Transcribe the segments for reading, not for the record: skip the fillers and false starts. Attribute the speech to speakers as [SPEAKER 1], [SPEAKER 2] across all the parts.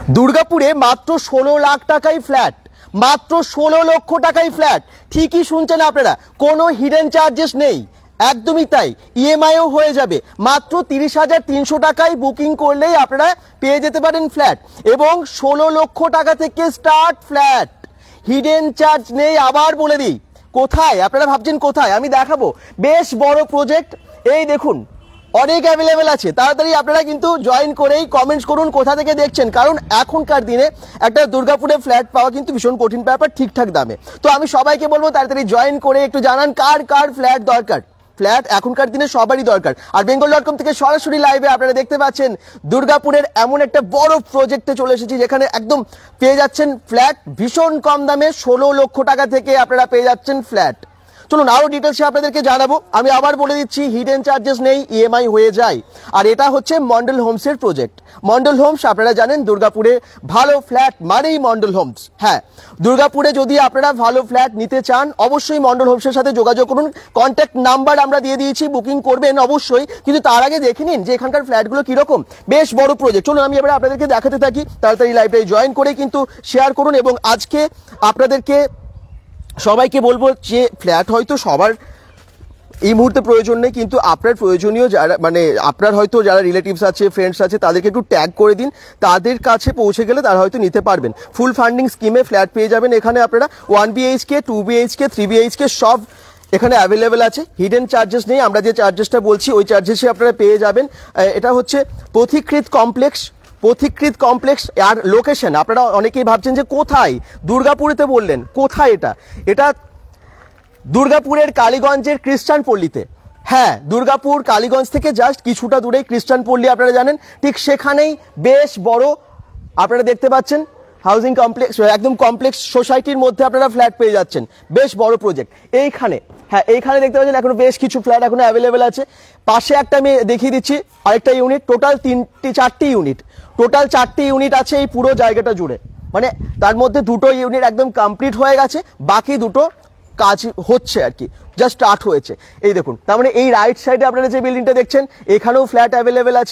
[SPEAKER 1] দুর্গাপুরে মাত্র 16 লাখ টাকায় ফ্ল্যাট, মাত্র 16 লক্ষ টাকায় ফ্ল্যাট। ঠিকই শুনছেন আপনারা, কোনো হিডেন চার্জেস নেই, একদমই তাই। ইএমআইও হয়ে যাবে, মাত্র 30,300 টাকায় বুকিং করলেই আপনারা পেয়ে যেতে পারেন ফ্ল্যাট, এবং 16 লক্ষ টাকা থেকে স্টার্ট ফ্ল্যাট। হিডেন চার্জ নেই। আবার বলে দিই কোথায়, আপনারা ভাবছেন কোথায়, আমি দেখাবো। বেশ বড় প্রজেক্ট, এই দেখুন অনেক অ্যাভেলেবেল আছে। তাড়াতাড়ি আপনারা কিন্তু জয়েন করেই কমেন্টস করুন কোথা থেকে দেখছেন, কারণ এখনকার দিনে একটা দুর্গাপুরে ফ্ল্যাট পাওয়া কিন্তু ভীষণ কঠিন ব্যাপার ঠিকঠাক দামে। তো আমি সবাইকে বলবো তাড়াতাড়ি জয়েন করে একটু জানান কার কার ফ্ল্যাট দরকার। ফ্ল্যাট এখনকার দিনে সবারই দরকার। আর bengal.com থেকে সরাসরি লাইভে আপনারা দেখতে পাচ্ছেন দুর্গাপুরের এমন একটা বড় প্রজেক্টে চলে এসেছি যেখানে একদম পেয়ে যাচ্ছেন ফ্ল্যাট ভীষণ কম দামে। 16 লক্ষ টাকা থেকে আপনারা পেয়ে যাচ্ছেন ফ্ল্যাট। চলুন আরো ডিটেলসে আপনাদেরকে জানাবো। আমি আবার বলে দিচ্ছি, হিডেন চার্জেস নেই, ইএমআই হয়ে যায়। আর এটা হচ্ছে মন্ডল হোমসের প্রজেক্ট। মন্ডল হোমস আপনারা জানেন দুর্গাপুরে ভালো ফ্ল্যাট মানেই মন্ডল হোমস। হ্যাঁ, দুর্গাপুরে যদি আপনারা ভালো ফ্ল্যাট নিতে চান অবশ্যই মন্ডল হোমসের সাথে যোগাযোগ করুন। কন্ট্যাক্ট নাম্বার আমরা দিয়ে দিয়েছি, বুকিং করবেন অবশ্যই, কিন্তু তার আগে দেখে নিন যে এখানকার ফ্ল্যাটগুলো কিরকম। বেশ বড় প্রজেক্ট। চলুন আমি এবার আপনাদেরকে দেখাতে থাকি। তাড়াতাড়ি লাইভে জয়েন করে কিন্তু শেয়ার করুন। এবং আজকে আপনাদেরকে সবাইকে বলবো যে ফ্ল্যাট হয়তো সবার এই মুহূর্তে প্রয়োজন নেই, কিন্তু আপনার প্রয়োজনীয় যারা মানে আপনার হয়তো যারা রিলেটিভস আছে, ফ্রেন্ডস আছে, তাদেরকে একটু ট্যাগ করে দিন, তাদের কাছে পৌঁছে গেলে তারা হয়তো নিতে পারবেন। ফুল ফান্ডিং স্কিমে ফ্ল্যাট পেয়ে যাবেন এখানে আপনারা। 1 BHK, 2 BHK, 3 BHK সব এখানে অ্যাভেলেবেল আছে। হিডেন চার্জেস নেই, আমরা যে চার্জেসটা বলছি ওই চার্জেসে আপনারা পেয়ে যাবেন। এটা হচ্ছে পথিকৃত কমপ্লেক্স। পথিকৃত কমপ্লেক্স আর লোকেশন আপনারা অনেকেই ভাবছেন যে কোথায়, দুর্গাপুরেতে বললেন, কোথায় এটা? এটা দুর্গাপুরের কালীগঞ্জের খ্রিস্টান পল্লীতে। হ্যাঁ, দুর্গাপুর কালীগঞ্জ থেকে জাস্ট কিছুটা দূরেই খ্রিস্টান পল্লী আপনারা জানেন, ঠিক সেখানেই বেশ বড় আপনারা দেখতে পাচ্ছেন হাউজিং কমপ্লেক্স, একদম কমপ্লেক্স সোসাইটির মধ্যে আপনারা ফ্ল্যাট পেয়ে যাচ্ছেন। বেশ বড় প্রজেক্ট এইখানে। হ্যাঁ, এইখানে দেখতে পাচ্ছেন এখনো বেশ কিছু ফ্ল্যাট এখনো অ্যাভেলেবেল আছে। পাশে একটা আমি দেখিয়ে দিচ্ছি আরেকটা ইউনিট, টোটাল 4টি ইউনিট, টোটাল 4টি ইউনিট আছে এই পুরো জায়গাটা জুড়ে। মানে তার মধ্যে 2টো ইউনিট একদম কমপ্লিট হয়ে গেছে, বাকি 2টো কাজ হচ্ছে আর কি, জাস্ট স্টার্ট হয়েছে। এই দেখুন, তার মানে এই রাইট সাইডে আপনারা যে বিল্ডিংটা দেখছেন এখানেও ফ্ল্যাট অ্যাভেলেবেল আছে।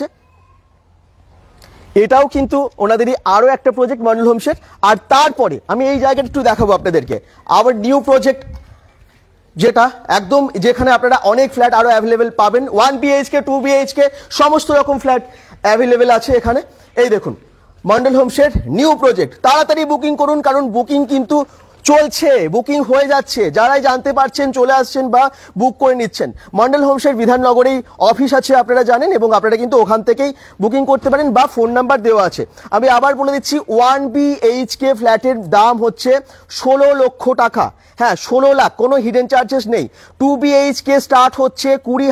[SPEAKER 1] এটাও কিন্তু ওনাদেরই আরো একটা প্রজেক্ট মন্ডল হোমসের। আর তারপরে আমি এই জায়গাটা একটু দেখাবো আপনাদেরকে, আবার নিউ প্রজেক্ট যেটা একদম যেখানে আপনারা অনেক ফ্ল্যাট আরো অ্যাভেলেবেল পাবেন। 1 BHK, 2 BHK সমস্ত রকম ফ্ল্যাট অ্যাভেলেবেল আছে এখানে। এই দেখুন মন্ডল হোমসের নিউ প্রজেক্ট। তাড়াতাড়ি বুকিং করুন, কারণ বুকিং কিন্তু চলছে, বুকিং হয়ে যাচ্ছে। যারাই জানতে পারছেন চলে আসছেন বা বুক করে নিচ্ছেন। মন্ডল হোমসের বিধাননগরেই অফিস আছে আপনারা জানেন, এবং আপনারা কিন্তু ওখান থেকেই বুকিং করতে পারেন বা ফোন নাম্বার দেওয়া আছে। আমি আবার বলে দিচ্ছি, 1 BHK ফ্ল্যাটের দাম হচ্ছে 16 লক্ষ টাকা। হ্যাঁ, 16 লাখ, কোনো হিডেন চার্জেস নেই। 2 BHK স্টার্ট হচ্ছে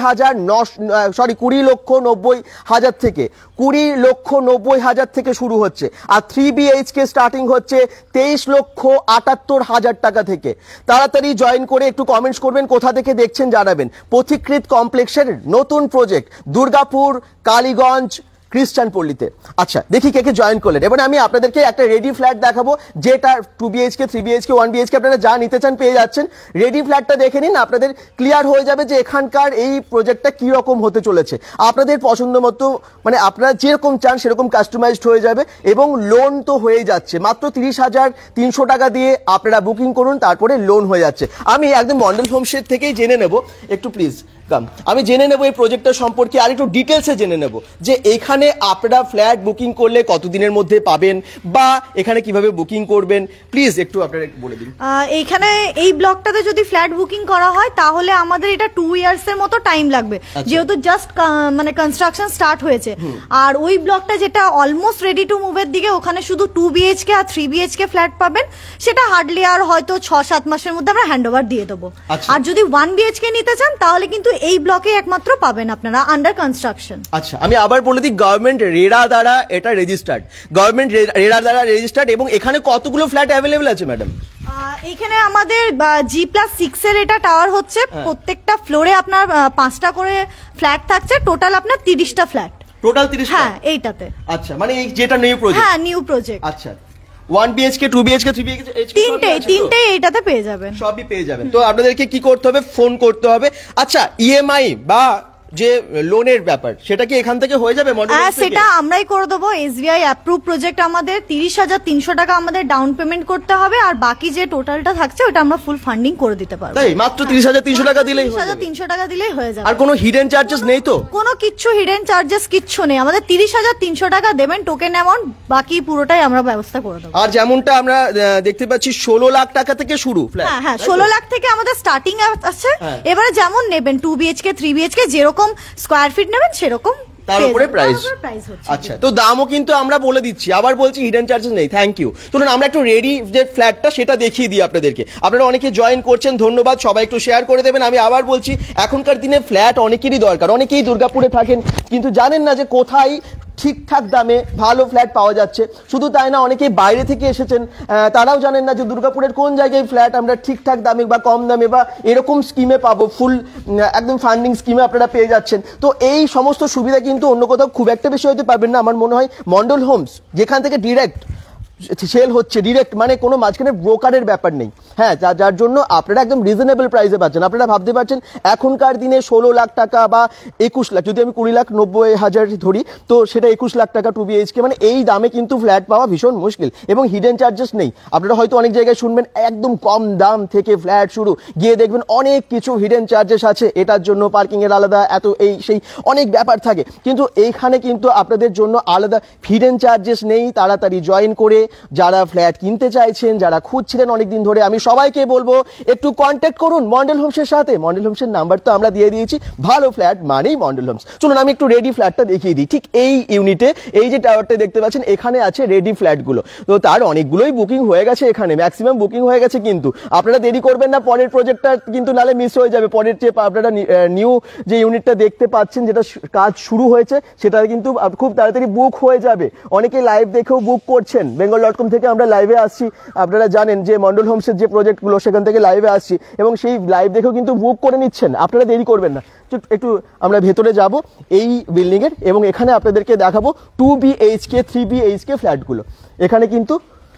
[SPEAKER 1] 20 লক্ষ 90 হাজার থেকে, 20 লক্ষ 90 হাজার থেকে শুরু হচ্ছে। আর 3 BHK স্টার্টিং হচ্ছে 23 লক্ষ 78 হাজার টাকা থেকে। তাড়াতাড়ি জয়েন করে একটু কমেন্টস করবেন, কোথা থেকে দেখছেন জানাবেন। পথিকৃত কমপ্লেক্সের নতুন প্রজেক্ট দুর্গাপুর কালীগঞ্জ খ্রিস্টান পল্লীতে। আচ্ছা, দেখি কে কে জয়েন করলেন। এবারে আমি আপনাদেরকে একটা রেডি ফ্ল্যাট দেখাবো, যেটা 2 BHK, 3 BHK, 1 BHK আপনারা যা নিতে চান পেয়ে যাচ্ছেন। রেডি ফ্ল্যাটটা দেখে নিন, আপনাদের ক্লিয়ার হয়ে যাবে যে এখানকার এই প্রজেক্টটা কি রকম হতে চলেছে। আপনাদের পছন্দ মতো মানে আপনারা যেরকম চান সেরকম কাস্টমাইজড হয়ে যাবে, এবং লোন তো হয়েই যাচ্ছে। মাত্র 30,300 টাকা দিয়ে আপনারা বুকিং করুন, তারপরে লোন হয়ে যাচ্ছে। আমি একদম মন্ডল হোমসের থেকেই জেনে নেব, একটু প্লিজ আমি জেনে নেব এই প্রজেক্টটা সম্পর্কে, আর একটু ডিটেলসে জেনে নেব যে এখানে আপনারা ফ্ল্যাট বুকিং করলে কতদিনের মধ্যে পাবেন বা এখানে কিভাবে বুকিং করবেন। প্লিজ একটু আপনারা বলে দিন।
[SPEAKER 2] এইখানে এই ব্লকটাতে যদি ফ্ল্যাট বুকিং করা হয় তাহলে আমাদের এটা 2 ইয়ার্স এর মতো টাইম লাগবে, যেহেতু জাস্ট মানে কনস্ট্রাকশন স্টার্ট হয়েছে। আর ওই ব্লকটা যেটা অলমোস্ট রেডি টু মুভের দিকে, ওখানে শুধু 2 BHK আর 3 BHK ফ্ল্যাট পাবেন। সেটা হার্ডলি আর হয়তো 6-7 মাসের মধ্যে আমরা হ্যান্ডওভার দিয়ে দেবো। আর যদি 1 BHK নিতে চান তাহলে কিন্তু এই ব্লকে একমাত্র পাবেন আপনারা, আন্ডার কনস্ট্রাকশন।
[SPEAKER 1] আচ্ছা, আমি আবার বলে দিই, গভর্নমেন্ট রেরা দ্বারা এটা রেজিস্টার্ড, গভর্নমেন্ট রেরা দ্বারা রেজিস্টার্ড। এবং এখানে কতগুলো ফ্ল্যাট অ্যাভেলেবেল আছে ম্যাডাম?
[SPEAKER 2] এখানে আমাদের G+6 এর এটা টাওয়ার হচ্ছে। প্রত্যেকটা ফ্লোরে আপনার 5টা করে ফ্ল্যাট থাকছে, টোটাল আপনার 30টা ফ্ল্যাট।
[SPEAKER 1] টোটাল 30?
[SPEAKER 2] হ্যাঁ, এইটাতে।
[SPEAKER 1] আচ্ছা, মানে এই যেটা নিউ প্রজেক্ট?
[SPEAKER 2] হ্যাঁ, নিউ প্রজেক্ট।
[SPEAKER 1] আচ্ছা, 1 BHK, 2 BHK, 3 BHK
[SPEAKER 2] তিনটে এইটাতে পেয়ে যাবেন,
[SPEAKER 1] সবই পেয়ে যাবেন। তো আপনাদেরকে কি করতে হবে? ফোন করতে হবে। আচ্ছা, ইএমআই বা যে লোনের ব্যাপার, সেটা কি এখান থেকে হয়ে যাবে মডেল?
[SPEAKER 2] হ্যাঁ, সেটা আমরাই করে দেবো। SBI অ্যাপ্রুভ প্রজেক্ট আমাদের 30,300 টাকা আমাদের ডাউন পেমেন্ট করতে হবে, আর বাকি যে টোটালটা থাকছে ওটা আমরা ফুল ফান্ডিং করে দিতে পারবো।
[SPEAKER 1] তাই মাত্র 30,300 টাকা দিলেই হয়ে যাবে?
[SPEAKER 2] 30,300 টাকা দিলেই হয়ে যাবে।
[SPEAKER 1] আর কোনো হিডেন চার্জেস নেই তো?
[SPEAKER 2] কোনো কিচ্ছু হিডেন চার্জেস কিচ্ছু নেই, আমাদের 30,300 টাকা দেবেন টোকেন অ্যামাউন্ট, বাকি পুরোটাই আমরা ব্যবস্থা করে দেবো।
[SPEAKER 1] আর যেমনটা আমরা দেখতে পাচ্ছি 16 লাখ টাকা থেকে শুরু ফ্ল্যাট।
[SPEAKER 2] হ্যাঁ হ্যাঁ, 16 লাখ থেকে আমাদের স্টার্টিং আছে।
[SPEAKER 1] হ্যাঁ।
[SPEAKER 2] এবারে যেমন নেবেন 2 BHK 3 BHK যেরকম স্কোয়ার ফিট নেবেন সেরকম
[SPEAKER 1] তার উপরে প্রাইস।
[SPEAKER 2] হচ্ছে।
[SPEAKER 1] আচ্ছা, তো দামও কিন্তু আমরা বলে দিচ্ছি, আবার বলছি হিডেন চার্জেস নেই। Thank you. চলুন আমরা একটু রেডি যে ফ্ল্যাটটা সেটা দেখিয়ে দিই আপনাদেরকে। আপনারা অনেকে জয়েন করছেন, ধন্যবাদ, সবাই একটু শেয়ার করে দেবেন। আমি আবার বলছি, এখনকার দিনে ফ্ল্যাট অনেকেরই দরকার, অনেকেই দুর্গাপুরে থাকেন কিন্তু জানেন না যে কোথায় ঠিকঠাক দামে ভালো ফ্ল্যাট পাওয়া যাচ্ছে। শুধু তাই না, অনেকেই বাইরে থেকে এসেছেন, তারাও জানেন না যে দুর্গাপুরের কোন জায়গায় ফ্ল্যাট আমরা ঠিকঠাক দামে বা কম দামে বা এরকম স্কিমে পাবো, ফুল একদম ফান্ডিং স্কিমে আপনারা পেয়ে যাচ্ছেন। তো এই সমস্ত সুবিধা কিন্তু অন্য কোথাও খুব একটা বেশি হতে পারবেন না। আমার মনে হয় মন্ডল হোমস, যেখান থেকে ডিরেক্ট সেল হচ্ছে, ডিরেক্ট, মানে কোনো মাঝখানে ব্রোকারের ব্যাপার নেই। হ্যাঁ, যার জন্য আপনারা একদম রিজনেবল প্রাইসে পাচ্ছেন। আপনারা ভাবতে পারছেন এখনকার দিনে 16 লাখ টাকা বা 21 লাখ, যদি আমি 20,90,000 ধরি তো সেটা 21 লাখ টাকা 2 BHK, মানে এই দামে কিন্তু ফ্ল্যাট পাওয়া ভীষণ মুশকিল। এবং হিডেন চার্জেস নেই। আপনারা হয়তো অনেক জায়গায় শুনবেন একদম কম দাম থেকে ফ্ল্যাট শুরু, গিয়ে দেখবেন অনেক কিছু হিডেন চার্জেস আছে, এটার জন্য পার্কিং এর আলাদা, এত এই সেই অনেক ব্যাপার থাকে। কিন্তু এইখানে কিন্তু আপনাদের জন্য আলাদা হিডেন চার্জেস নেই। তাড়াতাড়ি জয়েন করে যারা ফ্ল্যাট কিনতে চাইছেন, যারা খুঁজছিলেন অনেকদিন ধরে, আমি সবাইকে বলবো একটু কন্ট্যাক্ট করুন মন্ডল হোমসের সাথে। মন্ডল হোমসের নাম্বার তো আমরা দিয়ে দিয়েছি, ভালো ফ্ল্যাট মানেই মন্ডল হোমস। চলুন আমি একটু রেডি ফ্ল্যাটটা দেখিয়ে দিই। ঠিক এই ইউনিটে, এই যে টাওয়ারটা দেখতে পাচ্ছেন, এখানে আছে রেডি ফ্ল্যাটগুলো। তো তার অনেকগুলোই বুকিং হয়ে গেছে, এখানে ম্যাক্সিমাম বুকিং হয়ে গেছে। কিন্তু আপনারা দেরি করবেন না, পরের প্রজেক্টটা কিন্তু নালে মিস হয়ে যাবে। পরের যে আপনারা নিউ যে ইউনিটটা দেখতে পাচ্ছেন, যেটা কাজ শুরু হয়েছে, সেটা কিন্তু খুব তাড়াতাড়ি বুক হয়ে যাবে। অনেকে লাইভ দেখেও বুক করছেন, bengal.com থেকে আমরা লাইভে আসছি, আপনারা জানেন যে মন্ডল হোমসের যে প্রজেক্টগুলো সেখান থেকে লাইভে আসছি, এবং সেই লাইভ দেখেও কিন্তু বুক করে নিচ্ছেন। আপনারা দেরি করবেন না, একটু আমরা ভেতরে যাব এই বিল্ডিং এর, এবং এখানে আপনাদেরকে দেখাবো 2 BHK 3 BHK ফ্ল্যাটগুলো। এখানে কিন্তু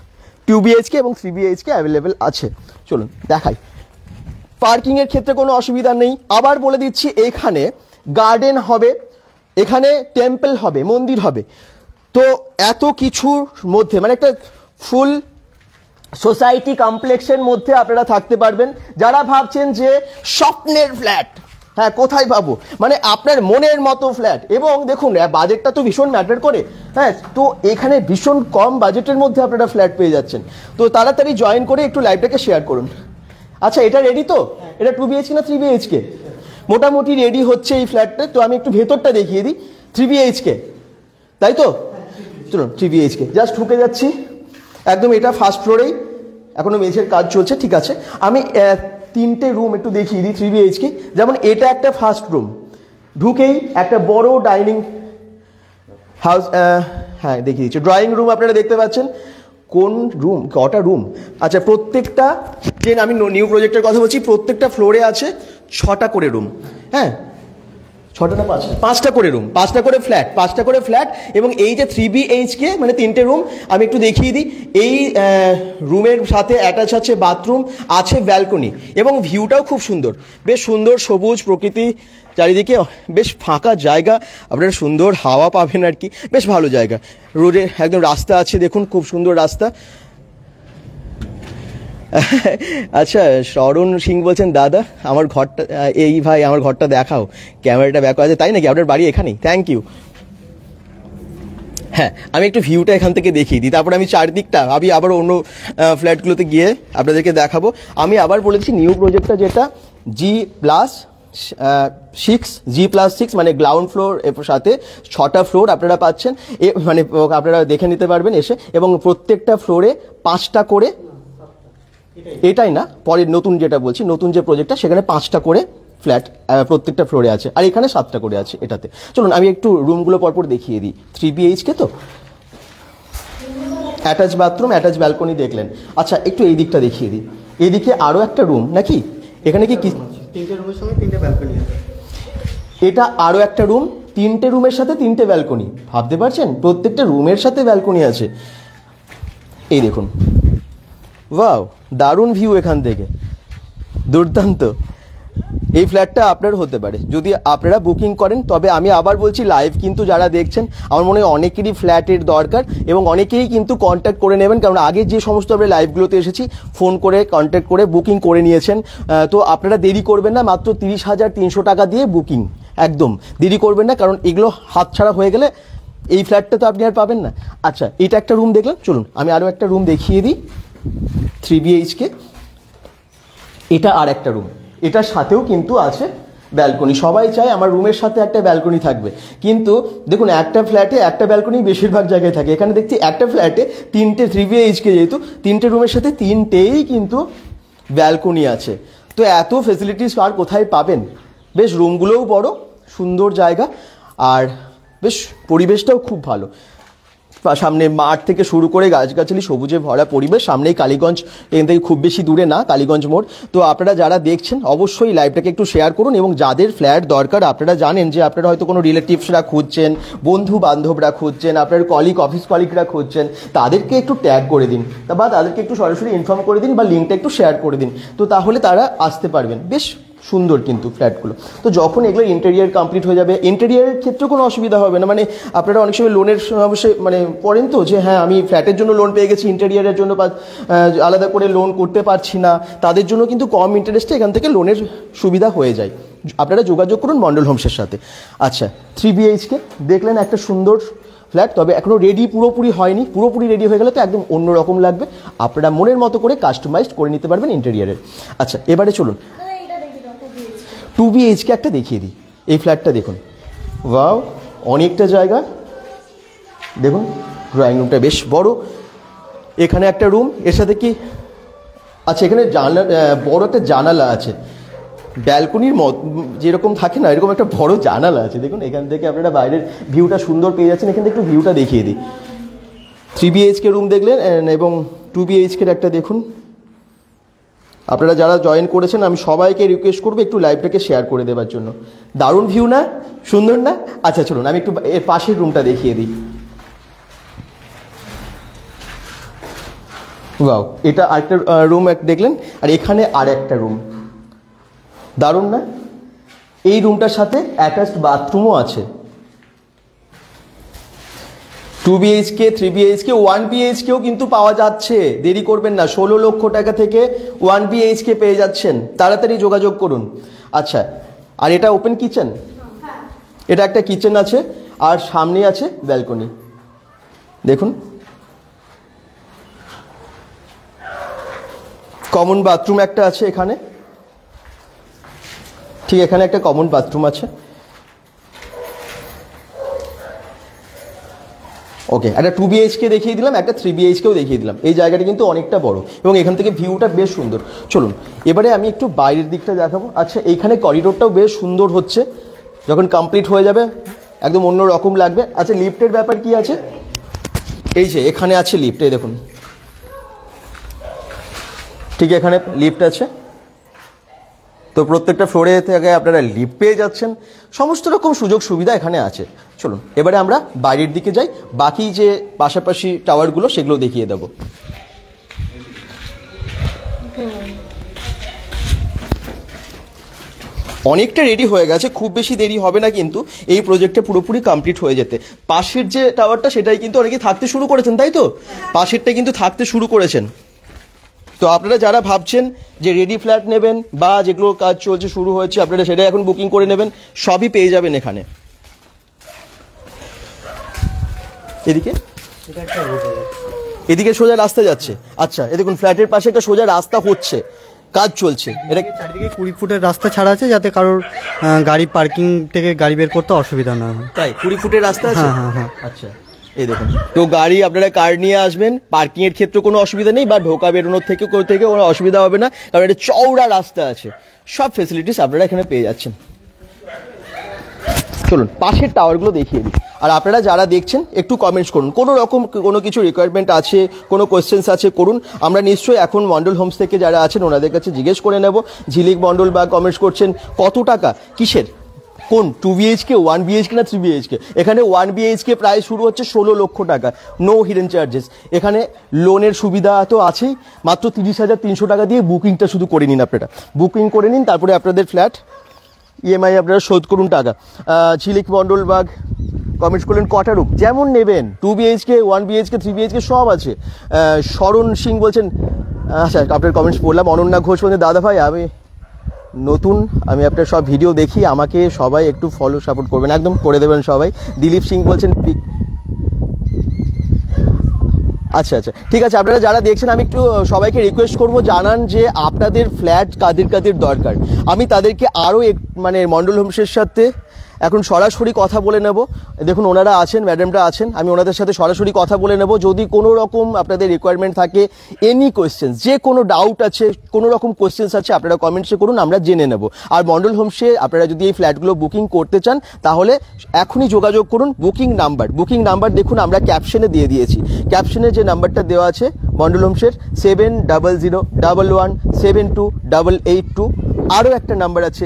[SPEAKER 1] 2 BHK এবং 3 BHK অ্যাভেলেবেল আছে। চলুন দেখাই। পার্কিং এর ক্ষেত্রে কোনো অসুবিধা নেই। আবার বলে দিচ্ছি, এখানে গার্ডেন হবে, এখানে টেম্পল হবে, মন্দির হবে। তো এত কিছুর মধ্যে, মানে একটা ফুল সোসাইটি কমপ্লেক্সের মধ্যে আপনারা থাকতে পারবেন। যারা ভাবছেন যে স্বপ্নের ফ্ল্যাট, হ্যাঁ কোথায় পাবো, মানে আপনার মনের মতো ফ্ল্যাট, এবং দেখুন বাজেটটা তো ভীষণ ম্যাটার করে। হ্যাঁ, তো এখানে ভীষণ কম বাজেটের মধ্যে আপনারা ফ্ল্যাট পেয়ে যাচ্ছেন। তো তাড়াতাড়ি জয়েন করে একটু লাইভটাকে শেয়ার করুন। আচ্ছা, এটা রেডি তো? এটা 2 BHK না 3 BHK? মোটামুটি রেডি হচ্ছে এই ফ্ল্যাটটা। তো আমি একটু ভেতরটা দেখিয়ে দিই। 3 BHK, তাই তো? চলুন 3 BHK জাস্ট ঢুকে যাচ্ছি একদম। এটা ফার্স্ট ফ্লোরেই, এখনো মেঝের কাজ চলছে, ঠিক আছে। আমি 3টে রুম একটু দেখিয়ে দিই 3 BHK। যেমন এটা একটা ফার্স্ট রুম, ঢুকেই একটা বড় ডাইনিং হাউস, হ্যাঁ দেখিয়ে দিচ্ছি। ড্রয়িং রুম আপনারা দেখতে পাচ্ছেন। কোন রুম, কটা রুম? আচ্ছা, প্রত্যেকটা, যে আমি নিউ প্রজেক্টের কথা বলছি, প্রত্যেকটা ফ্লোরে আছে 6টা করে রুম। হ্যাঁ, 6টা না 5টা? 5টা করে রুম, 5টা করে ফ্ল্যাট, 5টা করে ফ্ল্যাট। এবং এই যে 3 BHK, মানে 3টে রুম, আমি একটু দেখিয়ে দিই। এই রুমের সাথে অ্যাটাচ আছে বাথরুম, আছে ব্যালকনি, এবং ভিউটাও খুব সুন্দর, বেশ সুন্দর সবুজ প্রকৃতি চারিদিকে, বেশ ফাঁকা জায়গা, আপনারা সুন্দর হাওয়া পাবেন আর কি, বেশ ভালো জায়গা। রোডে একদম রাস্তা আছে, দেখুন খুব সুন্দর রাস্তা। আচ্ছা, শরণ সিং বলছেন, দাদা আমার ঘরটা, এই ভাই আমার ঘরটা দেখাও, ক্যামেরাটা ব্যাক আছে, তাই নাকি? আপনার বাড়ি এখানেই? Thank you. হ্যাঁ, আমি একটু ভিউটা এখান থেকে দেখিয়ে দিই, তারপরে আমি চারদিকটা আমি আবার অন্য ফ্ল্যাটগুলোতে গিয়ে আপনাদেরকে দেখাবো। আমি আবার বলেছি নিউ প্রজেক্টটা যেটা G+6, মানে গ্রাউন্ড ফ্লোর এর সাথে 6টা ফ্লোর আপনারা পাচ্ছেন। মানে আপনারা দেখে নিতে পারবেন এসে, এবং প্রত্যেকটা ফ্লোরে 5টা করে, এটাই না, পরের নতুন যেটা বলছি, নতুন যে প্রজেক্টটা, সেখানে 5টা করে ফ্ল্যাট প্রত্যেকটা ফ্লোরে আছে, আর এখানে 7টা করে আছে এটাতে। চলুন আমি একটু রুমগুলো পরপর দেখিয়ে দিই। 3 BHK তো, অ্যাটাচ বাথরুম, অ্যাটাচ ব্যালকনি দেখলেন। আচ্ছা, একটু এই দিকটা দেখিয়ে দিই। এইদিকে আরও একটা রুম নাকি? এখানে কি
[SPEAKER 3] 3টে রুমের সঙ্গে 3টে ব্যালকনি আছে।
[SPEAKER 1] এটা আরও একটা রুম, 3টে রুমের সাথে 3টে ব্যালকনি। ভাবতে পারছেন, প্রত্যেকটা রুমের সাথে ব্যালকনি আছে। এই দেখুন, ওয়াও, দারুণ ভিউ এখান থেকে, দুর্দান্ত। এই ফ্ল্যাটটা আপনার হতে পারে যদি আপনারা বুকিং করেন। তবে আমি আবার বলছি, লাইভ কিন্তু যারা দেখছেন আমার মনে হয় অনেকেরই ফ্ল্যাটের দরকার এবং অনেকেই কিন্তু কন্ট্যাক্ট করে নেবেন, কারণ আগে যে সমস্ত আমরা লাইভগুলোতে এসেছি ফোন করে কন্ট্যাক্ট করে বুকিং করে নিয়েছেন। তো আপনারা দেরি করবেন না, মাত্র 30,300 টাকা দিয়ে বুকিং, একদম দেরি করবেন না, কারণ এগুলো হাতছাড়া হয়ে গেলে এই ফ্ল্যাটটা তো আপনি আর পাবেন না। আচ্ছা, এটা একটা রুম দেখলাম, চলুন আমি আরও একটা রুম দেখিয়ে দিই। 3 BHK, এটা আর একটা রুম, এটার সাথেও কিন্তু আছে ব্যালকনি। সবাই চায় আমার রুমের সাথে একটা ব্যালকনি থাকবে, কিন্তু দেখুন একটা ফ্ল্যাটে একটা ব্যালকনি বেশিরভাগ জায়গায় থাকে। এখানে দেখছি একটা ফ্ল্যাটে 3 BHK, যেহেতু 3টে রুমের সাথে 3টেই কিন্তু ব্যালকনি আছে। তো এত ফেসিলিটিস আর কোথায় পাবেন? বেশ রুমগুলোও বড়, সুন্দর জায়গা, আর বেশ পরিবেশটাও খুব ভালো। সামনে মাঠ থেকে শুরু করে গাছগাছালি সবুজে ভরা পরিবেশ, সামনেই কালীগঞ্জ, এখান থেকে খুব বেশি দূরে না, কালীগঞ্জ মোড়। তো আপনারা যারা দেখছেন অবশ্যই লাইভটাকে একটু শেয়ার করুন, এবং যাদের ফ্ল্যাট দরকার, আপনারা জানেন যে আপনারা হয়তো কোনো রিলেটিভসরা খুঁজছেন, বন্ধু বান্ধবরা খুঁজছেন, আপনার অফিস কলিগরা খুঁজছেন, তাদেরকে একটু ট্যাগ করে দিন বা তাদেরকে একটু সরাসরি ইনফর্ম করে দিন বা লিঙ্কটা একটু শেয়ার করে দিন, তো তাহলে তারা আসতে পারবেন। বেশ সুন্দর কিন্তু ফ্ল্যাটগুলো। তো যখন এগুলো ইন্টেরিয়ার কমপ্লিট হয়ে যাবে, ইন্টেরিয়ারের ক্ষেত্রে কোনো অসুবিধা হবে না। মানে আপনারা অনেক সময় লোনের অবশ্যই মানে পড়েন তো, যে হ্যাঁ আমি ফ্ল্যাটের জন্য লোন পেয়ে গেছি, ইন্টেরিয়ারের জন্য আলাদা করে লোন করতে পারছি না, তাদের জন্য কিন্তু কম ইন্টারেস্টে এখান থেকে লোনের সুবিধা হয়ে যায়। আপনারা যোগাযোগ করুন মন্ডল হোমসের সাথে। আচ্ছা, 3 BHK দেখলেন, একটা সুন্দর ফ্ল্যাট, তবে এখনও রেডি পুরোপুরি হয়নি। পুরোপুরি রেডি হয়ে গেলে তো একদম অন্যরকম লাগবে, আপনারা মনের মতো করে কাস্টমাইজড করে নিতে পারবেন ইন্টেরিয়ারের। আচ্ছা, এবারে চলুন 2 BHK একটা দেখিয়ে দিই। এই ফ্ল্যাটটা দেখুন, ওয়াও, অনেকটা জায়গা, দেখুন ড্রয়িং রুমটা বেশ বড়, এখানে একটা রুম, এর সাথে কি আচ্ছা এখানে জানলা, বড় একটা জানালা আছে, ব্যালকনির যেরকম থাকে না এরকম একটা বড় জানালা আছে। দেখুন এখান থেকে আপনারা বাইরের ভিউটা সুন্দর পেয়ে যাচ্ছেন। এখান থেকে একটু ভিউটা দেখিয়ে দিই। 3 BHK রুম দেখলেন, এবং 2 BHK একটা দেখুন। আপনারা যারা জয়েন করেছেন আমি সবাইকে রিকোয়েস্ট করবো একটু লাইভটাকে শেয়ার করে দেওয়ার জন্য। দারুণ ভিউ না, সুন্দর না? আচ্ছা চলুন আমি একটু এর পাশের রুমটা দেখিয়ে দিই। ওয়াও, এটা আরেকটা রুম দেখলেন, আর এখানে আর একটা রুম, দারুণ না? এই রুমটার সাথে অ্যাটাচড বাথরুমও আছে। 2 BHK, 3 BHK, 1 BHKও কিন্তু পাওয়া যাচ্ছে, দেরি করবেন না। 16 লক্ষ টাকা থেকে 1 BHK পেয়ে যাচ্ছেন, তাড়াতাড়ি যোগাযোগ করুন। আচ্ছা, আর এটা ওপেন কিচেন, এটা একটা কিচেন আছে, আর সামনে আছে ব্যালকনি। দেখুন কমন বাথরুম একটা আছে এখানে, ঠিক এখানে একটা কমন বাথরুম আছে। ওকে, একটা 2 BHK দেখিয়ে দিলাম, একটা 3 BHKও দেখিয়ে দিলাম। এই জায়গাটা কিন্তু অনেকটা বড় এবং এখান থেকে ভিউটা বেশ সুন্দর। চলুন এবারে আমি একটু বাইরের দিকটা দেখাবো। আচ্ছা, এইখানে করিডোরটাও বেশ সুন্দর হচ্ছে, যখন কমপ্লিট হয়ে যাবে একদম অন্য রকম লাগবে। আচ্ছা, লিফটের ব্যাপার কি আছে? এই যে এখানে আছে লিফট, এই দেখুন, ঠিক এখানে লিফট আছে। তো প্রত্যেকটা ফ্লোরে থেকে আপনারা লিফট পেয়ে যাচ্ছেন, সমস্ত রকম সুযোগ সুবিধা এখানে আছে। চলুন এবারে আমরা বাইরের দিকে যাই, বাকি যে পাশাপাশি টাওয়ারগুলো সেগুলো দেখিয়ে দেব। অনেকটা রেডি হয়ে গেছে, খুব বেশি দেরি হবে না কিন্তু এই প্রজেক্টটা পুরোপুরি কমপ্লিট হয়ে যেতে। পাশের যে টাওয়ারটা সেটাই কিন্তু অনেকে থাকতে শুরু করেছেন, তাই তো? পাশেরটা কিন্তু থাকতে শুরু করেছেন। তো আপনারা যারা ভাবছেন যে রেডি ফ্ল্যাট নেবেন বা যেগুলো কাজ চলছে শুরু হয়েছে আপনারা সেটা এখন বুকিং করে নেবেন, সবই পেয়ে যাবেন এখানে। এদিকে এদিকে সোজা রাস্তা যাচ্ছে। আচ্ছা, এ দেখুন ফ্ল্যাটের পাশে একটা সোজা রাস্তা হচ্ছে, কাজ চলছে। এটা
[SPEAKER 3] চারিদিকে 20 ফুটের রাস্তা ছাড়া আছে, যাতে কারোর গাড়ি পার্কিং থেকে গাড়ি বের করতে অসুবিধা না হয়।
[SPEAKER 1] তাই 20 ফুটের রাস্তা আছে?
[SPEAKER 3] হ্যাঁ হ্যাঁ।
[SPEAKER 1] আচ্ছা, এই দেখুন, তো গাড়ি আপনারা কার নিয়ে আসবেন, পার্কিং এর ক্ষেত্রে কোনো অসুবিধা নেই, বা ঢোকা বেরোনোর থেকে কোনো অসুবিধা হবে না, কারণ এটা চওড়া রাস্তা আছে। সব ফেসিলিটিস আপনারা এখানে পেয়ে যাচ্ছেন। চলুন পাশের টাওয়ারগুলো দেখিয়ে দিই। আর আপনারা যারা দেখছেন একটু কমেন্টস করুন, কোনো রকম কোনো কিছু রিকোয়ারমেন্ট আছে, কোনো কোয়েশ্চেন্স আছে করুন। আমরা নিশ্চয়ই এখন মন্ডল হোমস থেকে যারা আছেন ওনাদের কাছে জিজ্ঞেস করে নেব। ঝিলিক মন্ডল বা কমেন্টস করছেন কত টাকা, কিসের, কোন 2 BHK, 1 BHK না 3 BHK? এখানে 1 BHK প্রায় শুরু হচ্ছে 16 লক্ষ টাকা, নো হিডেন চার্জেস। এখানে লোনের সুবিধা তো আছেই, মাত্র 30,300 টাকা দিয়ে বুকিংটা শুধু করে নিন। আপনারা বুকিং করে নিন, তারপরে আপনাদের ফ্ল্যাট ইএমআই আপনারা শোধ করুন টাকা। ঝিলিক মণ্ডল বাগ কমেন্টস করলেন কটা রুম যেমন নেবেন, 2 BHK 1 BHK 3 BHK সব আছে। শরণ সিং বলছেন, আচ্ছা আপনার কমেন্টস পড়লাম। অনন্যা ঘোষ বলছেন দাদা ভাই আমি নতুন, আমি আপনার সব ভিডিও দেখি, আমাকে সবাই একটু ফলো সাপোর্ট করবেন, একদম করে দেবেন সবাই। দিলীপ সিং বলছেন আচ্ছা আচ্ছা ঠিক আছে। আপনারা যারা দেখছেন আমি একটু সবাইকে রিকোয়েস্ট করব জানান যে আপনাদের ফ্ল্যাট কাদের কাদের দরকার। আমি তাদেরকে আরও মানে মণ্ডল হোমসের সাথে এখন সরাসরি কথা বলে নেব। দেখুন ওনারা আছেন, ম্যাডামরা আছেন, আমি ওনাদের সাথে সরাসরি কথা বলে নেব। যদি কোনো রকম আপনাদের রিকোয়ারমেন্ট থাকে, এনি কোয়েশ্চেন্স, যে কোনো ডাউট আছে, কোনো রকম কোয়েশ্চেন্স আছে, আপনারা কমেন্টসে করুন, আমরা জেনে নেব। আর মণ্ডল হোমসে আপনারা যদি এই ফ্ল্যাটগুলো বুকিং করতে চান তাহলে এখনই যোগাযোগ করুন। বুকিং নাম্বার দেখুন আমরা ক্যাপশনে দিয়ে দিয়েছি। ক্যাপশনে যে নাম্বারটা দেওয়া আছে মণ্ডল হোমসের 700011728882, আরও একটা নাম্বার আছে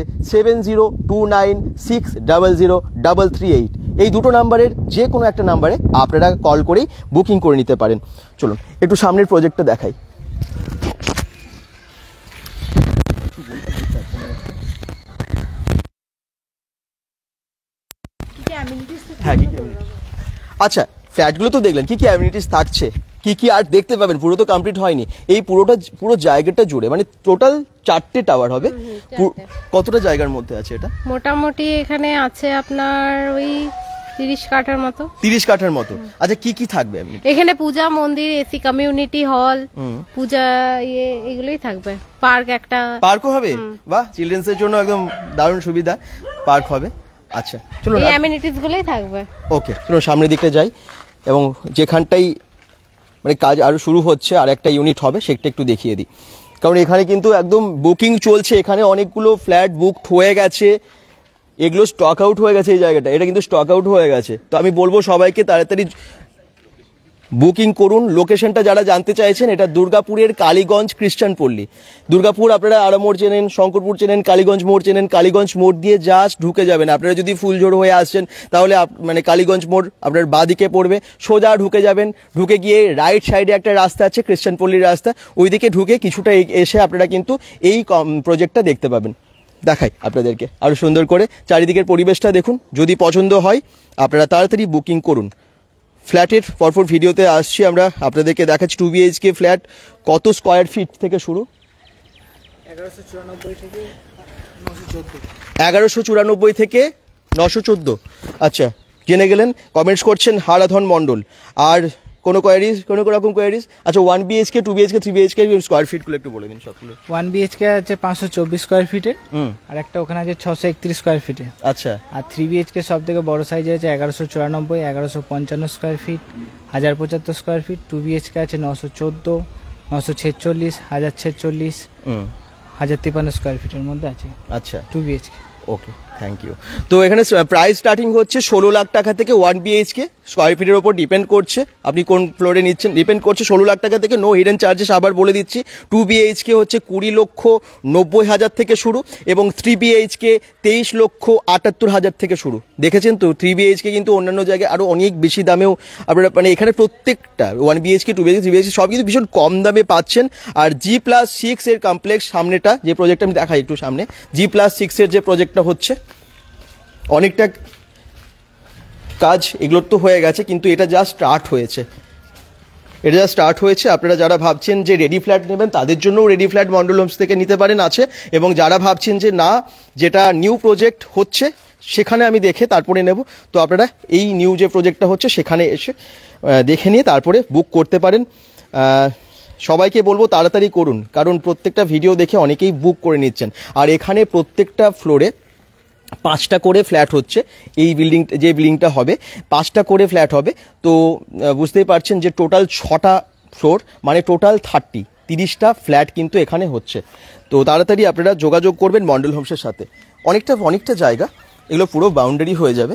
[SPEAKER 1] 7029600338। এই দুটো নাম্বারের যে কোনো একটা নাম্বারে আপনারা কল করেই বুকিং করে নিতে পারেন। চলুন একটু সামনের প্রজেক্টটা দেখাই। হ্যাঁ আচ্ছা ফ্ল্যাটগুলো তো দেখলেন কি কি অ্যামিনিটিস থাকছে, কি কি আর দেখতে পাবেন, পুরো তো কমপ্লিট হয়নি। এই পুরো জায়গাটা জুড়ে মানে টোটাল 4টে টাওয়ার হবে। কতটা জায়গার মধ্যে আছে এটা?
[SPEAKER 4] মোটামুটি এখানে আছে আপনার ওই 30 কাঠার মতো।
[SPEAKER 1] 30 কাঠার মতো। আচ্ছা কি কি থাকবে
[SPEAKER 4] এখানে? পূজা মন্দির, এসি কমিউনিটি হল, পূজা এগুলোই থাকবে। পার্ক, একটা
[SPEAKER 1] পার্কও হবে। বাহ, চিলড্রেন্স এর জন্য একদম দারুণ সুবিধা, পার্ক হবে। আচ্ছা চলুন
[SPEAKER 4] এই অ্যামিনিটিস গুলোই থাকবে।
[SPEAKER 1] ওকে চলুন সামনের দিকে যাই, এবং যেখানটাই মানে কাজ আরো শুরু হচ্ছে আর একটা ইউনিট হবে সেটা একটু দেখিয়ে দিই। কারণ এখানে কিন্তু একদম বুকিং চলছে, এখানে অনেকগুলো ফ্ল্যাট বুকড হয়ে গেছে, এগুলো স্টক আউট হয়ে গেছে। এই জায়গাটা এটা কিন্তু স্টক আউট হয়ে গেছে। তো আমি বলবো সবাইকে তাড়াতাড়ি বুকিং করুন। লোকেশনটা যারা জানতে চাইছেন, এটা দুর্গাপুরের কালীগঞ্জ খ্রিস্টান পল্লী। দুর্গাপুর আপনারা আড়ামোড় চেনেন, শঙ্করপুর চেনেন, কালীগঞ্জ মোড় চেনেন। কালীগঞ্জ মোড় দিয়ে জাস্ট ঢুকে যাবেন। আপনারা যদি ফুলঝোড় হয়ে আসছেন তাহলে মানে কালীগঞ্জ মোড় আপনার বাঁদিকে পড়বে, সোজা ঢুকে যাবেন। ঢুকে গিয়ে রাইট সাইডে একটা রাস্তা আছে, খ্রিস্টান পল্লীর রাস্তা, ওইদিকে ঢুকে কিছুটা এসে আপনারা কিন্তু এই প্রজেক্টটা দেখতে পাবেন। দেখাই আপনাদেরকে আরো সুন্দর করে, চারিদিকের পরিবেশটা দেখুন। যদি পছন্দ হয় আপনারা তাড়াতাড়ি বুকিং করুন। ফ্ল্যাটের পরপর ভিডিওতে আসছি, আমরা আপনাদেরকে দেখাচ্ছি 2 BHK ফ্ল্যাট কত স্কোয়ার ফিট থেকে শুরু। 1194 থেকে 914। আচ্ছা জেনে গেলেন। কমেন্টস করছেন হারাধন মণ্ডল। আর কোনো কোয়ারিজ, কোনো রকম কোয়ারিজ? আচ্ছা 1 BHK 2 BHK 3 BHK স্কোয়ার ফিটগুলো একটু বলে দিন সবগুলো।
[SPEAKER 5] 1 BHK আছে 524 স্কোয়ার ফিটে, আর একটা ওখানে আছে 631 স্কোয়ার ফিটে।
[SPEAKER 1] আচ্ছা।
[SPEAKER 5] আর 3 BHK সব থেকে বড় সাইজে আছে 1194, 1155 square feet, 1075 square feet. 2 BHK আছে 914, 946, 1046, 1053 স্কোয়ার ফিটের মধ্যে আছে।
[SPEAKER 1] আচ্ছা
[SPEAKER 5] 2 BHK।
[SPEAKER 1] Okay thank you. তো এখানে প্রাইস স্টার্টিং হচ্ছে 16 লাখ টাকা থেকে 1 BHK, স্কোয়ার ফিটের ওপর ডিপেন্ড করছে আপনি কোন ফ্লোরে নিচ্ছেন, ডিপেন্ড করছে 16 লাখ টাকা থেকে। নো হিডেন চার্জেস, আবার বলে দিচ্ছি। 2 BHK হচ্ছে 20,90,000 থেকে শুরু, এবং 3 BHK 23,78,000 থেকে শুরু। দেখেছেন তো 3 BHK কিন্তু অন্যান্য জায়গায় আরও অনেক বেশি দামেও আপনারা মানে এখানে প্রত্যেকটা 1 BHK 2 BHK 3 BHK সব কিন্তু ভীষণ কম দামে পাচ্ছেন। আর G+6 এর কমপ্লেক্স সামনেটা যে প্রজেক্টটা আমি দেখাই একটু সামনে, G+6 এর যে প্রজেক্টটা হচ্ছে অনেকটা কাজ এগুলোর তো হয়ে গেছে, কিন্তু এটা জাস্ট স্টার্ট হয়েছে। আপনারা যারা ভাবছেন যে রেডি ফ্ল্যাট নেবেন তাদের জন্যও রেডি ফ্ল্যাট মণ্ডল হোমস থেকে নিতে পারেন আছে, এবং যারা ভাবছেন যে না যেটা নিউ প্রজেক্ট হচ্ছে সেখানে আমি দেখে তারপরে নেব, তো আপনারা এই নিউ যে প্রজেক্টটা হচ্ছে সেখানে এসে দেখে নিয়ে তারপরে বুক করতে পারেন। সবাইকে বলবো তাড়াতাড়ি করুন, কারণ প্রত্যেকটা ভিডিও দেখে অনেকেই বুক করে নিচ্ছেন। আর এখানে প্রত্যেকটা ফ্লোরে 5টা করে ফ্ল্যাট হচ্ছে। এই বিল্ডিংটা হবে 5টা করে ফ্ল্যাট হবে। তো বুঝতেই পারছেন যে টোটাল 6টা ফ্লোর মানে টোটাল 30টা ফ্ল্যাট কিন্তু এখানে হচ্ছে। তো তাড়াতাড়ি আপনারা যোগাযোগ করবেন মণ্ডল হোমসের সাথে। অনেকটা জায়গা, এগুলো পুরো বাউন্ডারি হয়ে যাবে।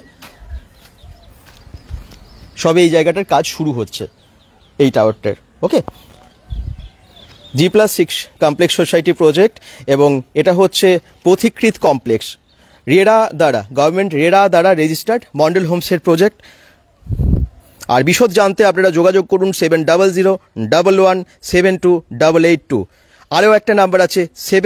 [SPEAKER 1] সবে এই জায়গাটার কাজ শুরু হচ্ছে এই টাওয়ারটার। Okay, G+6 complex society project, এবং এটা হচ্ছে পথিকৃত কমপ্লেক্স, রেরা দ্বারা গভর্নমেন্ট রেরা দ্বারা রেজিস্টার্ড মণ্ডল হোমসের প্রজেক্ট। আর বিশদ জানতে আপনারা যোগাযোগ করুন 7001172882। আরও একটা নাম্বার আছে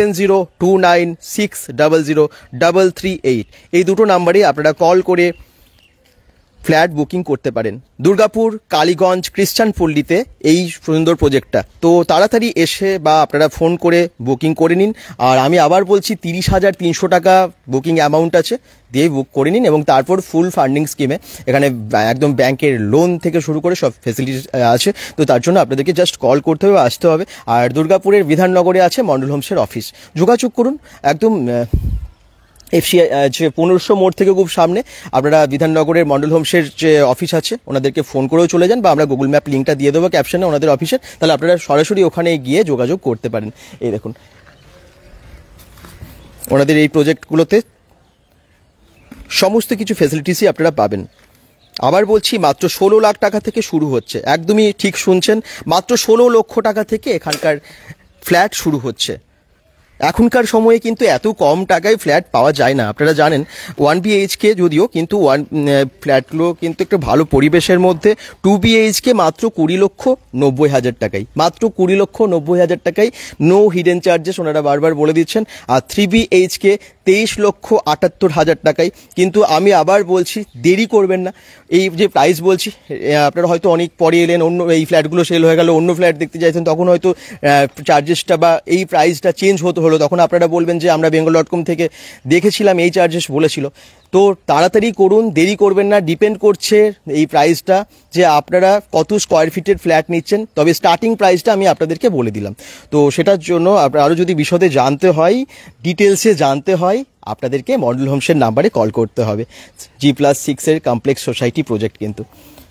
[SPEAKER 1] 7029600338। এই দুটো নাম্বারে আপনারা কল করে ফ্ল্যাট বুকিং করতে পারেন। দুর্গাপুর কালীগঞ্জ খ্রিস্টান পল্লীতে এই সুন্দর প্রজেক্টটা, তো তাড়াতাড়ি এসে বা আপনারা ফোন করে বুকিং করে নিন। আর আমি আবার বলছি 30,300 টাকা বুকিং অ্যামাউন্ট আছে, দিয়ে বুক করে নিন এবং তারপর ফুল ফান্ডিং স্কিমে এখানে একদম ব্যাংকের লোন থেকে শুরু করে সব ফেসিলিটি আছে। তো তার জন্য আপনাদেরকে জাস্ট কল করতে হবে, আসতে হবে। আর দুর্গাপুরের বিধাননগরে আছে মন্ডল হোমসের অফিস, যোগাযোগ করুন। একদম এফসিআই যে 1500 মোড় থেকে খুব সামনে আপনারা বিধাননগরের মন্ডল হোমসের যে অফিস আছে ওনাদেরকে ফোন করেও চলে যান, বা আমরা গুগল ম্যাপ লিঙ্কটা দিয়ে দেবো ক্যাপশনে ওনাদের অফিসের, তাহলে আপনারা সরাসরি ওখানে গিয়ে যোগাযোগ করতে পারেন। এই দেখুন ওনাদের এই প্রজেক্টগুলোতে সমস্ত কিছু ফেসিলিটিসই আপনারা পাবেন। আবার বলছি মাত্র 16 লাখ টাকা থেকে শুরু হচ্ছে, একদমই ঠিক শুনছেন, মাত্র 16 লক্ষ টাকা থেকে এখানকার ফ্ল্যাট শুরু হচ্ছে। এখনকার সময়ে কিন্তু এত কম টাকায় ফ্ল্যাট পাওয়া যায় না, আপনারা জানেন। 1 BHK যদিও, কিন্তু ফ্ল্যাটগুলো কিন্তু একটু ভালো পরিবেশের মধ্যে 2 BHK মাত্র 20,90,000 টাকায়, মাত্র 20,90,000 টাকায়, নো হিডেন চার্জেস ওনারা বারবার বলে দিচ্ছেন। আর 3 BHK 23,78,000 টাকায়। কিন্তু আমি আবার বলছি দেরি করবেন না, এই যে প্রাইস বলছি আপনারা হয়তো অনেক পরে এলেন, অন্য এই ফ্ল্যাটগুলো সেল হয়ে গেল, অন্য ফ্ল্যাট দেখতে চাইছেন, তখন হয়তো চার্জেসটা বা এই প্রাইসটা চেঞ্জ হলো, তখন আপনারা বলবেন যে আমরা bengal.com থেকে দেখেছিলাম এই চার্জেস বলেছিল। তো তাড়াতাড়ি করুন, দেরি করবেন না। ডিপেন্ড করছে এই প্রাইসটা যে আপনারা কত স্কোয়ার ফিটের ফ্ল্যাট নিচ্ছেন, তবে স্টার্টিং প্রাইসটা আমি আপনাদেরকে বলে দিলাম। তো সেটার জন্য আরও যদি বিশদে জানতে হয়, ডিটেলসে জানতে হয়, আপনাদেরকে মডেল হোমসের নাম্বারে কল করতে হবে। G+6 কমপ্লেক্স সোসাইটি প্রজেক্ট কিন্তু।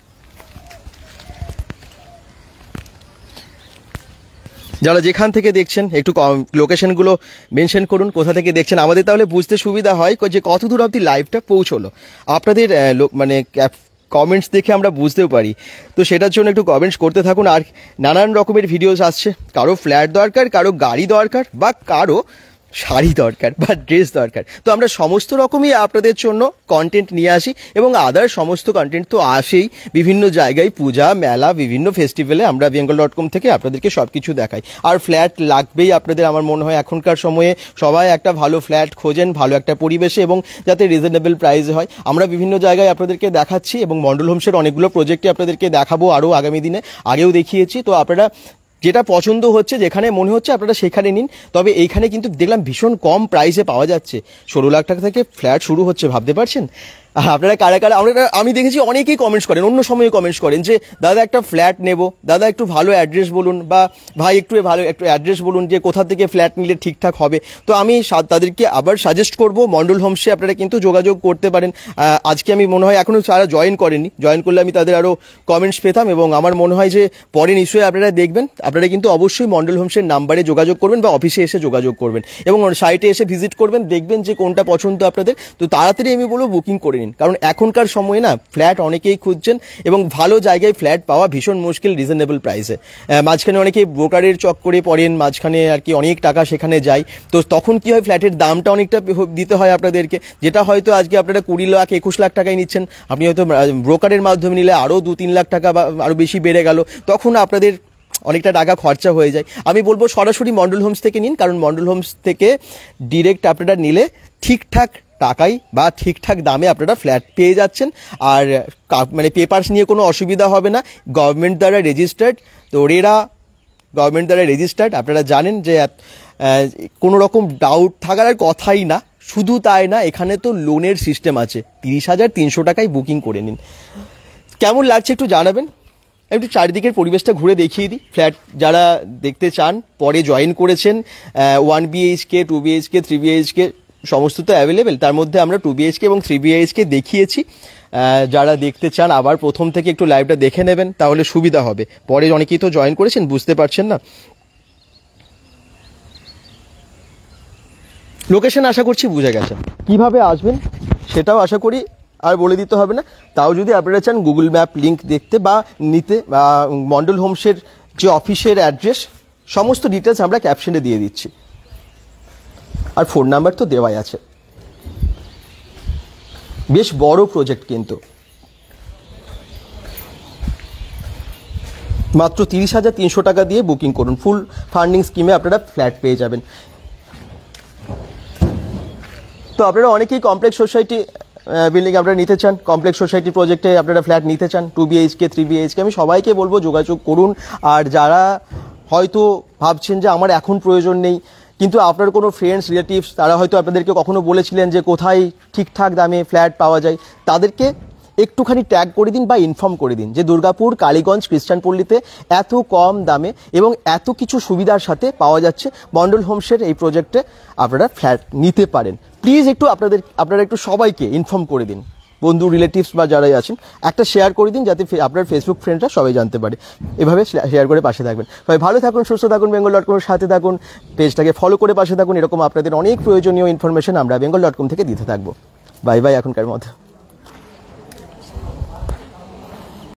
[SPEAKER 1] যারা যেখান থেকে দেখছেন একটু লোকেশনগুলো মেনশন করুন, কোথা থেকে দেখছেন, আমাদের তাহলে বুঝতে সুবিধা হয় যে কত দূর অবধি লাইভটা পৌঁছলো। আপনাদের মানে কমেন্টস দেখে আমরা বুঝতেও পারি, তো সেটার জন্য একটু কমেন্টস করতে থাকুন। আর নানান রকমের ভিডিওস আসছে, কারো ফ্ল্যাট দরকার, কারো গাড়ি দরকার, বা কারো শাড়ি দরকার বা ড্রেস দরকার, তো আমরা সমস্ত রকমই আপনাদের জন্য কন্টেন্ট নিয়ে আসি। এবং আদার সমস্ত কন্টেন্ট তো আসেই, বিভিন্ন জায়গায় পূজা মেলা বিভিন্ন ফেস্টিভ্যালে আমরা bengal.com থেকে আপনাদেরকে সব কিছু দেখাই। আর ফ্ল্যাট লাগবেই আপনাদের, আমার মনে হয় এখনকার সময়ে সবাই একটা ভালো ফ্ল্যাট খোঁজেন, ভালো একটা পরিবেশে, এবং যাতে রিজনেবল প্রাইসে হয়। আমরা বিভিন্ন জায়গায় আপনাদেরকে দেখাচ্ছি এবং মন্ডল হোমসের অনেকগুলো প্রজেক্টে আপনাদেরকে দেখাবো আরও আগামী দিনে, আগেও দেখিয়েছি। তো আপনারা যেটা পছন্দ হচ্ছে, যেখানে মনে হচ্ছে আপনারা সেখানে নিন। তবে এইখানে কিন্তু দেখলাম ভীষণ কম প্রাইসে পাওয়া যাচ্ছে, 16 লাখ টাকা থেকে ফ্ল্যাট শুরু হচ্ছে, ভাবতে পারছেন? আপনারা কারা কারা, আমি দেখেছি অনেকেই কমেন্টস করেন, অন্য সময়ে কমেন্টস করেন যে দাদা একটা ফ্ল্যাট নেব, দাদা একটু ভালো অ্যাড্রেস বলুন, বা ভাই একটু ভালো একটু অ্যাড্রেস বলুন যে কোথা থেকে ফ্ল্যাট নিলে ঠিকঠাক হবে। তো আমি তাদেরকে আবার সাজেস্ট করব মন্ডল হোমসে আপনারা কিন্তু যোগাযোগ করতে পারেন। আজকে আমি মনে হয় এখনও যারা জয়েন করেনি, জয়েন করলে আমি তাদের আরও কমেন্টস পেতাম, এবং আমার মনে হয় যে পরে নিশ্চয়ই আপনারা দেখবেন। আপনারা কিন্তু অবশ্যই মন্ডল হোমসের নাম্বারে যোগাযোগ করবেন বা অফিসে এসে যোগাযোগ করবেন, এবং সাইটে এসে ভিজিট করবেন, দেখবেন যে কোনটা পছন্দ আপনাদের। তো তাড়াতাড়ি আমি বলবো বুকিং করে নিন, কারণ এখনকার সময়ে না ফ্ল্যাট অনেকেই খুঁজছেন, এবং ভালো জায়গায় ফ্ল্যাট পাওয়া ভীষণ মুশকিল রিজনেবল প্রাইসে। মাঝখানে অনেকেই ব্রোকারের চক্করে পড়েন, মাঝখানে আর কি অনেক টাকা সেখানে যায়, তো তখন কি হয় ফ্ল্যাটের দামটা অনেকটা দিতে হয় আপনাদেরকে, যেটা হয়তো আজকে আপনারা 20 লাখ 21 লাখ টাকায় নিচ্ছেন, আপনি হয়তো ব্রোকারের মাধ্যমে নিলে আরও 2-3 লাখ টাকা বা আরও বেশি বেড়ে গেল, তখন আপনাদের অনেকটা টাকা খরচা হয়ে যায়। আমি বলবো সরাসরি মন্ডল হোমস থেকে নিন, কারণ মন্ডল হোমস থেকে ডিরেক্ট আপনারা নিলে ঠিকঠাক টাকায় বা ঠিকঠাক দামে আপনারা ফ্ল্যাট পেয়ে যাচ্ছেন। আর মানে পেপারস নিয়ে কোনো অসুবিধা হবে না, গভর্নমেন্ট দ্বারা রেজিস্টার্ড, তো রেরা গভর্নমেন্ট দ্বারা রেজিস্টার্ড। আপনারা জানেন যে কোনো রকম ডাউট থাকার আর কথাই না। শুধু তাই না, এখানে তো লোনের সিস্টেম আছে, 30,300 টাকায় বুকিং করে নিন। কেমন লাগছে একটু জানাবেন। একটু চারিদিকের পরিবেশটা ঘুরে দেখিয়ে দিই। ফ্ল্যাট যারা দেখতে চান, পরে জয়েন করেছেন, 1 BHK 2 BHK 3 BHK সমস্ত তো অ্যাভেলেবেল, তার মধ্যে আমরা 2 BHK এবং 3 BHK দেখিয়েছি। যারা দেখতে চান আবার প্রথম থেকে একটু লাইভটা দেখে নেবেন, তাহলে সুবিধা হবে। পরে অনেকেই তো জয়েন করেছেন, বুঝতে পারছেন না। লোকেশন আশা করছি বুঝে গেছেন, কিভাবে আসবেন সেটাও আশা করি আর বলে দিতে হবে না। তাও যদি আপনারা চান গুগল ম্যাপ লিঙ্ক দেখতে বা নিতে, বা মন্ডল হোমসের যে অফিসের অ্যাড্রেস সমস্ত ডিটেলস আমরা ক্যাপশনে দিয়ে দিচ্ছি, আর ফোন নাম্বার তো দেওয়াই আছে। বেশ বড় প্রজেক্ট কিন্তু। মাত্র 30,300 টাকা দিয়ে বুকিং করুন, ফুল ফান্ডিং স্কিমে আপনারা ফ্ল্যাট পেয়ে যাবেন। তো আপনারা অনেকেই কমপ্লেক্স সোসাইটি বিল্ডিং আপনারা নিতে চান, কমপ্লেক্স সোসাইটি প্রজেক্টে আপনারা ফ্ল্যাট নিতে চান, 2 BHK 3 BHK, আমি সবাইকে বলবো যোগাযোগ করুন। আর যারা হয়তো ভাবছেন যে আমার এখন প্রয়োজন নেই, কিন্তু আপনার কোনো ফ্রেন্ডস রিলেটিভস তারা হয়তো আপনাদেরকে কখনো বলেছিলেন যে কোথায় ঠিকঠাক দামে ফ্ল্যাট পাওয়া যায়, তাদেরকে একটুখানি ট্যাগ করে দিন বা ইনফর্ম করে দিন যে দুর্গাপুর কালীগঞ্জ খ্রিস্টানপল্লীতে এত কম দামে এবং এত কিছু সুবিধার সাথে পাওয়া যাচ্ছে, মন্ডল হোমসের এই প্রজেক্টে আপনারা ফ্ল্যাট নিতে পারেন। প্লিজ একটু আপনারা একটু সবাইকে ইনফর্ম করে দিন, বন্ধু রিলেটিভস বা যারাই আছেন একটা শেয়ার করে দিন, যাতে আপনার ফেসবুক ফ্রেন্ডরা সবাই জানতে পারে। এভাবে শেয়ার করে পাশে থাকবেন। সবাই ভালো থাকুন, সুস্থ থাকুন, bengal.com-এর সাথে থাকুন, পেজটাকে ফলো করে পাশে থাকুন। এরকম আপনাদের অনেক প্রয়োজনীয় ইনফরমেশন আমরা bengal.com থেকে দিতে থাকবো। বাই বাই এখনকার মতো।